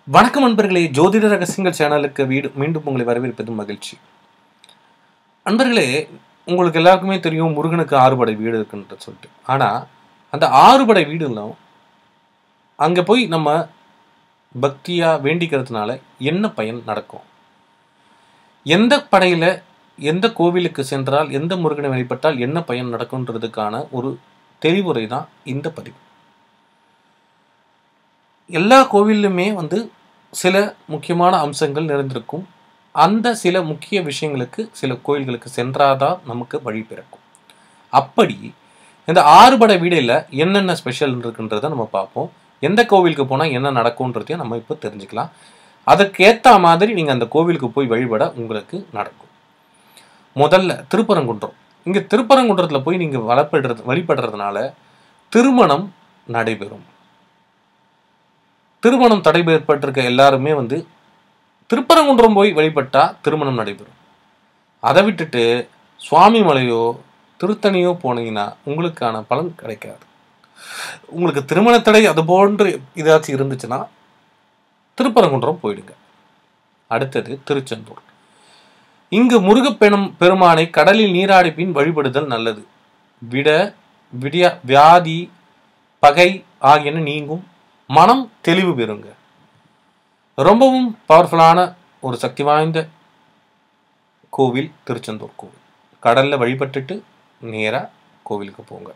வணக்கம் அன்பர்களே, ஜோதிட ரகசியங்கள் சேனலுக்கு மீண்டும் உங்களை வரவேற்பது மகிழ்ச்சி. அன்பர்களே, உங்களுக்கு எல்லாருக்குமே தெரியும் முருகனுக்கு 6 படை வீடு இருக்குன்னு சொல்லிட்டு. ஆனால் அந்த 6 படை வீடுகளும் அங்கே போய் நம்ம பக்தியாக வேண்டிக்கிறதுனால என்ன பயன் நடக்கும்? எந்த படையில் எந்த கோவிலுக்கு சென்றால் எந்த முருகனை வழிபட்டால் என்ன பயன் நடக்கும்ன்றதுக்கான ஒரு தெளிவுரை தான் இந்த பதிவு. எல்லா கோவிலுமே சில முக்கியமான அம்சங்கள் நிறைந்திருக்கும். அந்த சில முக்கிய விஷயங்களுக்கு சில கோயில்களுக்கு சென்றாதான் நமக்கு வழி பிறக்கும். அப்படி இந்த 6 படை வீடில் என்னென்ன ஸ்பெஷல் இருக்குன்றதை நம்ம பார்ப்போம். எந்த கோவிலுக்கு போனால் என்ன நடக்கும்ன்றதையும் நம்ம இப்போ தெரிஞ்சுக்கலாம். அதற்கேற்ற மாதிரி நீங்கள் அந்த கோவிலுக்கு போய் வழிபட உங்களுக்கு நடக்கும். முதல்ல திருப்பரங்குன்றம். இங்கே திருப்பரங்குன்றத்தில் போய் நீங்கள் வழிபடுறதுனால திருமணம் நடைபெறும். திருமணம் தடை ஏற்பட்டிருக்க எல்லாருமே திருப்பரங்குன்றம் போய் வழிபட்டா திருமணம் நடைபெறும். அதை விட்டுட்டு சுவாமி மலையோ திருத்தணியோ போனீங்கன்னா உங்களுக்கான பலன் கிடைக்காது. உங்களுக்கு திருமண தடை அது போன்று ஏதாச்சும் இருந்துச்சுன்னா திருப்பரங்குன்றம் போயிடுங்க. அடுத்தது திருச்செந்தூர். இங்கு பெருமானை கடலில் நீராடி பின் வழிபடுதல் நல்லது. வியாதி பகை ஆகியன நீங்கும். மனம் தெளிவு பெறுங்க. ரொம்பவும் பவர்ஃபுல்லான ஒரு சக்தி வாய்ந்த கோவில் திருச்செந்தூர் கோவில். கடலில் வழிபட்டுட்டு நேராக கோவிலுக்கு போங்க.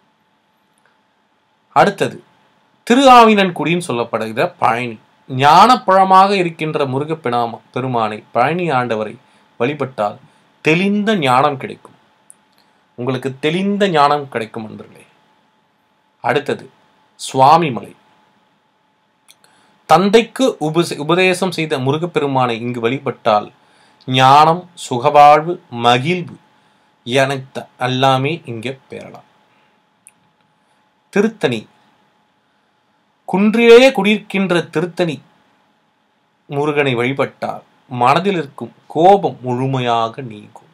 அடுத்தது திருஆவினன்குடின்னு சொல்லப்படுகிற பழனி. ஞானப்பழமாக இருக்கின்ற பெருமானை பழனி ஆண்டவரை வழிபட்டால் தெளிந்த ஞானம் கிடைக்கும். உங்களுக்கு தெளிந்த ஞானம் கிடைக்கும் நண்பர்களே. அடுத்தது சுவாமிமலை. தந்தைக்கு உபதேசம் செய்த முருகப்பெருமானை இங்கு வழிபட்டால் ஞானம், சுகவாழ்வு, மகிழ்வு எல்லாமே இங்கே பெறலாம். திருத்தணி. குன்றிலே குடியிருக்கின்ற திருத்தணி முருகனை வழிபட்டால் மனதில் இருக்கும் கோபம் முழுமையாக நீங்கும்.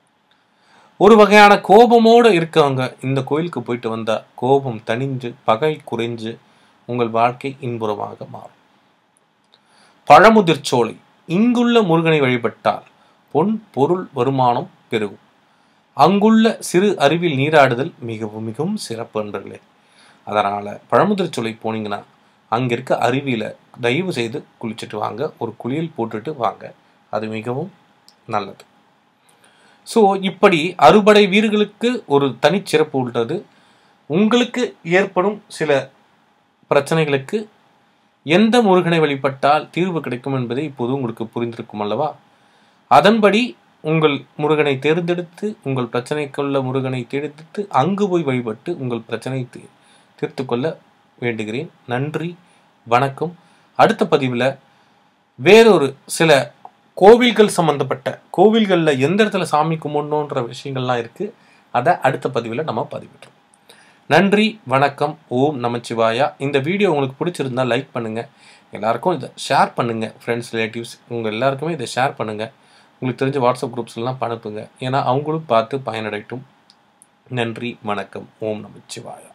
ஒரு வகையான கோபமோடு இருக்கவங்க இந்த கோயிலுக்கு போயிட்டு வந்தா கோபம் தணிஞ்சு பகை குறைஞ்சு உங்கள் வாழ்க்கை இன்புறமாக மாறும். பழமுதிர்ச்சோலை. இங்குள்ள முருகனை வழிபட்டால் பொன் பொருள் வருமானம் பெருகும். அங்குள்ள சிறு அருவியில் நீராடுதல் மிகவும் மிகவும் சிறப்பு நண்பர்களே. அதனால பழமுதிர்ச்சோலை போனீங்கன்னா அங்க இருக்க அருவியில தயவு செய்து குளிச்சுட்டு வாங்க. ஒரு குளியல் போட்டுட்டு வாங்க. அது மிகவும் நல்லது. ஸோ இப்படி 6 படை வீடுகளுக்கு ஒரு தனிச்சிறப்பு உள்ளது. உங்களுக்கு ஏற்படும் சில பிரச்சனைகளுக்கு எந்த முருகனை வழிபட்டால் தீர்வு கிடைக்கும் என்பதை இப்போது உங்களுக்கு புரிந்திருக்கும் அல்லவா? அதன்படி உங்கள் முருகனை தேர்ந்தெடுத்து உங்கள் பிரச்சனைக்குள்ள முருகனை தேர்ந்தெடுத்து அங்கு போய் வழிபட்டு உங்கள் பிரச்சனை தீர்த்து கொள்ள வேண்டுகிறேன். நன்றி, வணக்கம். அடுத்த பதிவில் வேறொரு சில கோவில்கள் சம்பந்தப்பட்ட கோவில்களில் எந்த இடத்துல சாமி கும்பிடணுன்ற விஷயங்கள்லாம் இருக்குது. அதை அடுத்த பதிவில் நம்ம பதிவிட்டோம். நன்றி, வணக்கம். ஓம் நமச்சிவாயா. இந்த வீடியோ உங்களுக்கு பிடிச்சிருந்தா லைக் பண்ணுங்கள். எல்லாருக்கும் இதை ஷேர் பண்ணுங்கள். ஃப்ரெண்ட்ஸ், ரிலேட்டிவ்ஸ் உங்கள் எல்லாருக்குமே இதை ஷேர் பண்ணுங்கள். உங்களுக்கு தெரிஞ்ச வாட்ஸ்அப் குரூப்ஸ்லாம் அனுப்புங்க. ஏன்னா அவங்களும் பார்த்து பயனடையட்டும். நன்றி, வணக்கம். ஓம் நமச்சிவாயா.